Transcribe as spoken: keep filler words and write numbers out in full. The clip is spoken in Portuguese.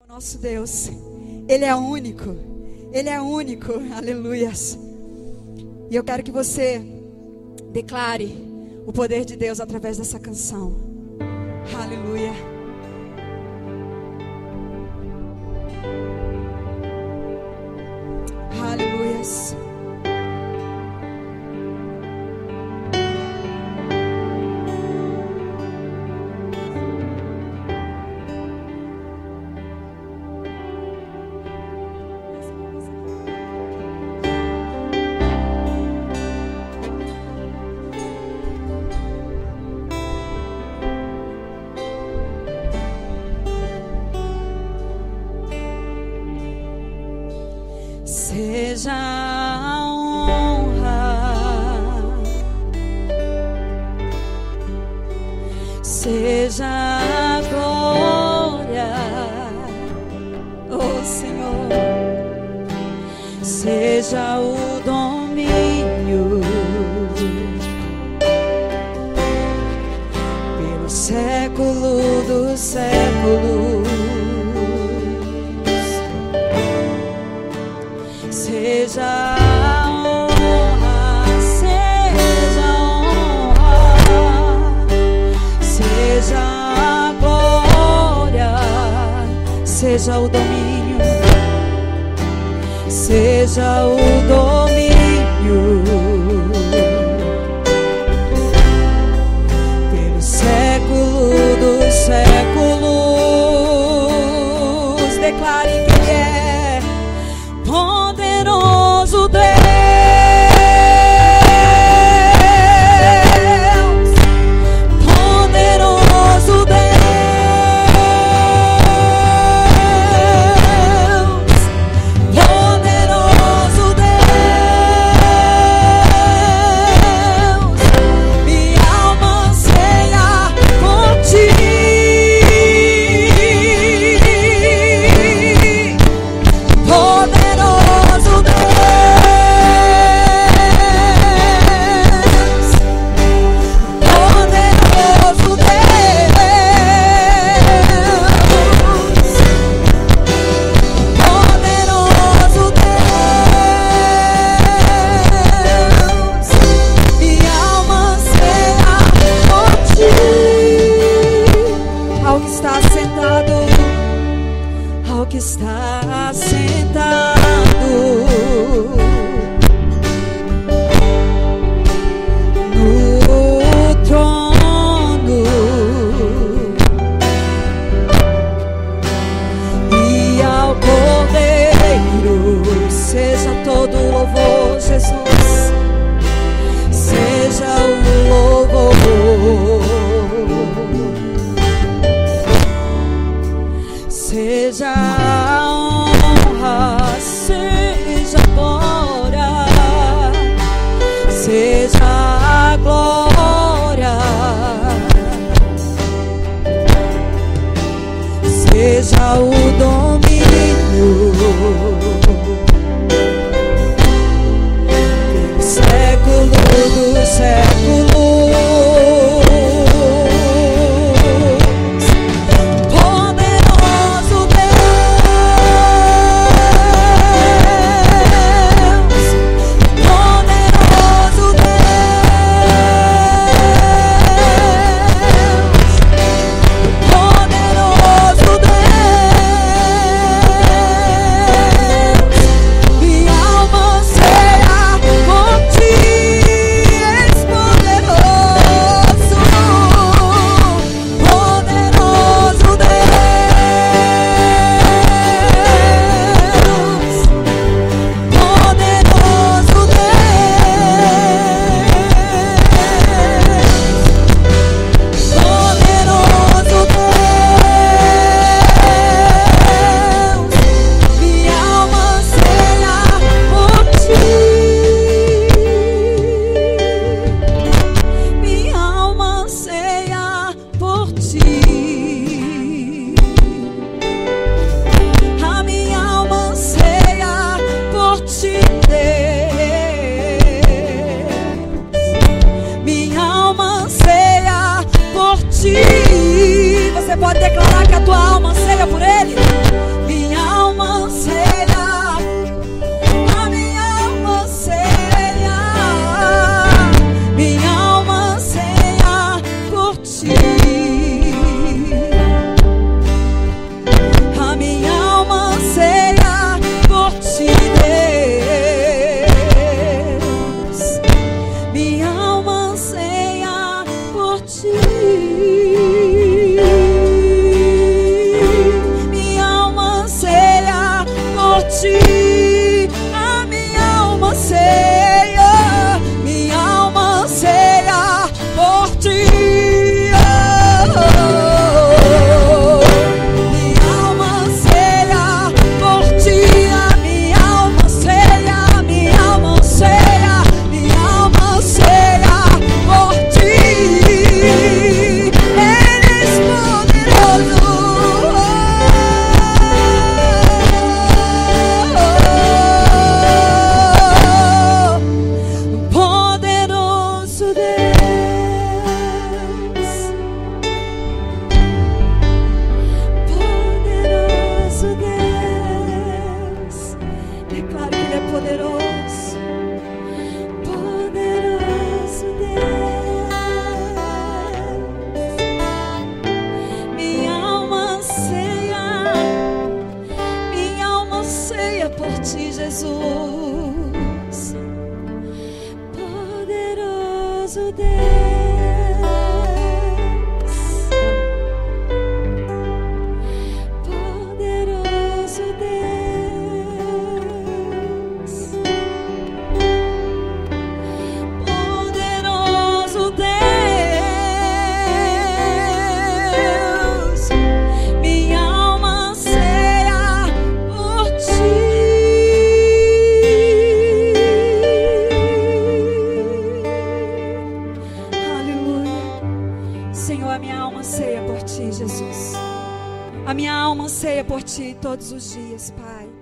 Nosso Deus, Ele é único, Ele é único, aleluias. E eu quero que você declare o poder de Deus através dessa canção, aleluia. Aleluias. Seja a honra, seja a glória, oh Senhor, seja o domínio pelo século dos séculos. Seja a honra, seja a honra, seja a glória, seja o domínio, seja o domínio pelo século dos séculos. Declare que Ele é poderoso Deus, poderoso Deus, poderoso Deus, minha alma anseia por Ti. Está sentado no trono e ao Cordeiro seja todo o louvor, Jesus, seja o louvor, seja seja a glória, seja o domínio pelo século dos séculos. Poderoso Deus, poderoso poderoso Deus, minha alma anseia por Ti, és Senhor, a minha alma anseia por Ti, Jesus. A minha alma anseia por Ti todos os dias, Pai.